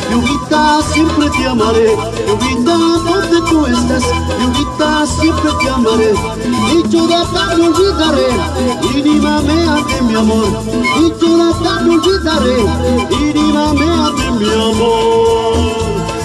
Lluvita, siempre te amaré. Lluvita, donde tú estás, Lluvita, siempre te amaré. Dicho de acá me olvidaré, y ni mameate mi amor. Dicho de acá me olvidaré, y ni mameate mi amor.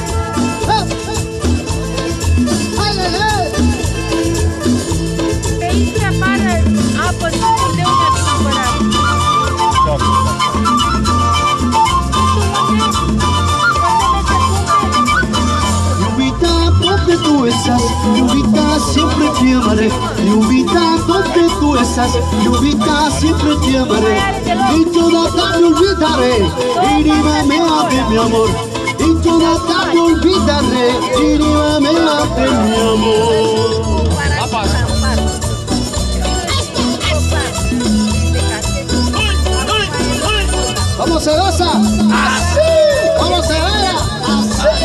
Tú estás, Lluvita, siempre te amaré. Lluvita, donde tú estás, Lluvita, siempre te amaré. Y toda acá me olvidaré, y ni mameate mi amor. Y toda acá me olvidaré, y ni mameate mi amor. Vamos, Sedosa, así, vamos, Severa, así.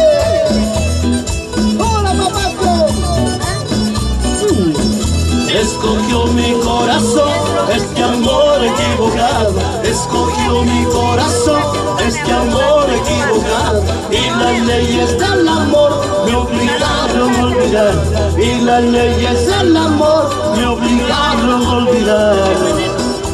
Escogió mi corazón este amor equivocado. Escogió mi corazón este amor equivocado. Y las leyes del amor me obligaron a olvidar. Y las leyes del amor me obligaron a olvidar.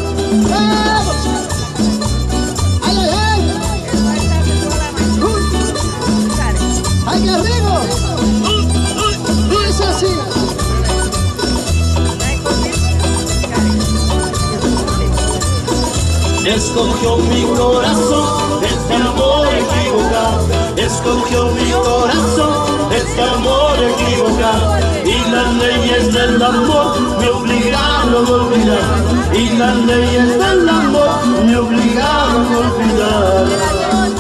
Escogió mi corazón este amor equivocado. Escogió mi corazón este amor equivocado. Y las leyes del amor me obligaron a olvidar. Y las leyes del amor me obligaron a olvidar.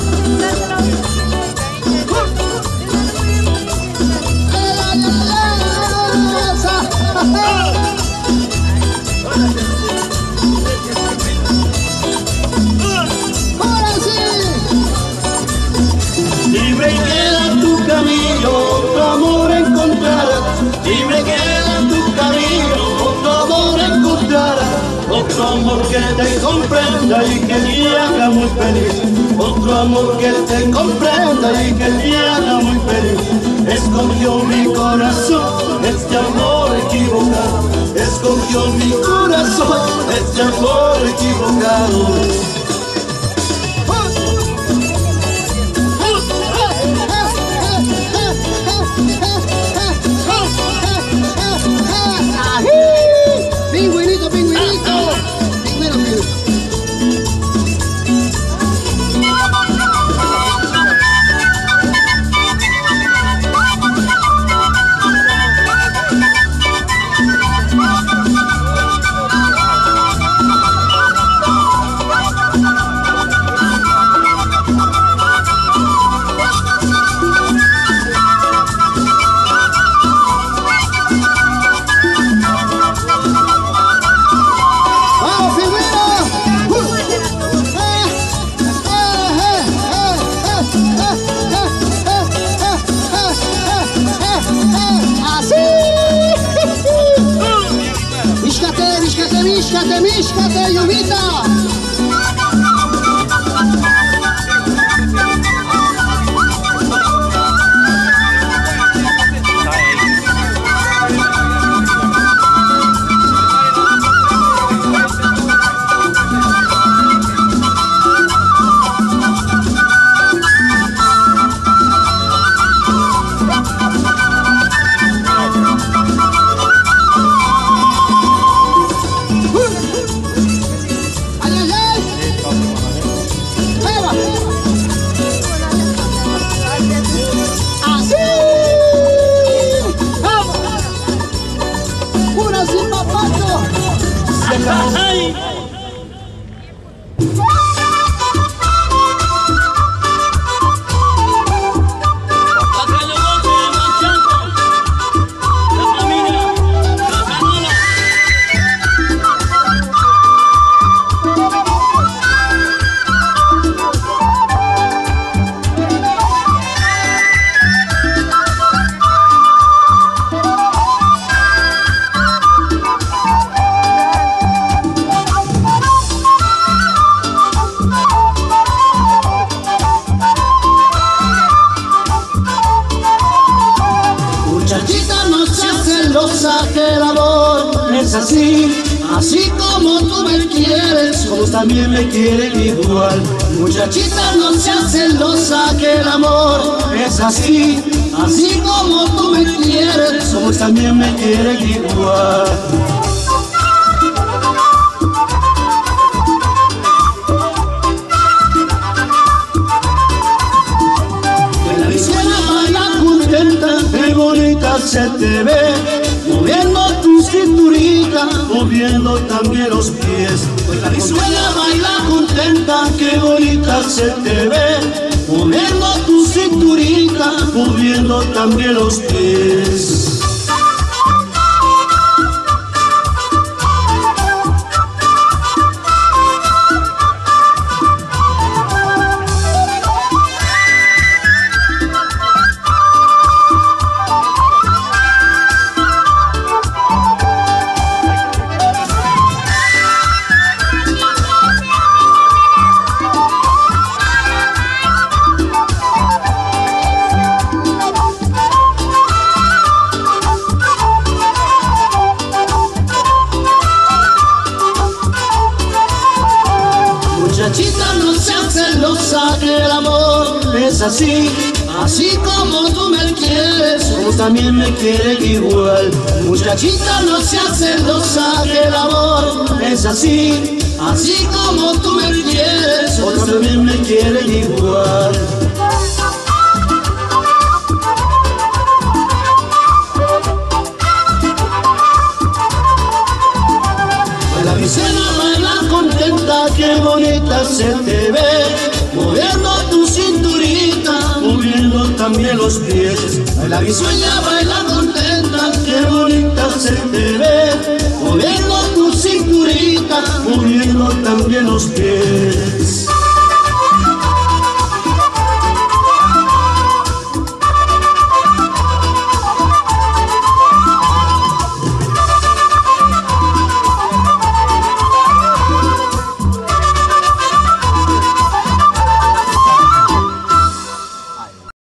Otro amor encontrarás, y me queda en tu camino, otro amor encontrarás, otro amor que te comprenda y que te haga muy feliz, otro amor que te comprenda y que te haga muy feliz. Escogió mi corazón este amor equivocado, escogió mi corazón este amor equivocado. Pingüinito, pingüinito, pingüino. Míscate, míscate, Lluvita. celosa que el amor es así. Así como tú me quieres, otros también me quieren igual. Muchachita, no seas celosa que el amor es así. Así como tú me quieres, otros también me quieren igual. Qué bonita se te ve, moviendo tu cinturita, moviendo también los pies. Pues la visuela baila contenta, qué bonita se te ve, moviendo tu cinturita, moviendo también los pies. Muchachita, no seas celosa que el amor es así. Así como tú me quieres, otros también me quieren igual. Muchachita, no seas celosa que el amor es así. Así como tú me quieres, otros también me quieren igual. La visuela baila contenta, qué bonita se te ve, moviendo tu cinturita, moviendo también los pies. La visuela baila contenta, qué bonita se te ve, moviendo tu cinturita, moviendo también los pies.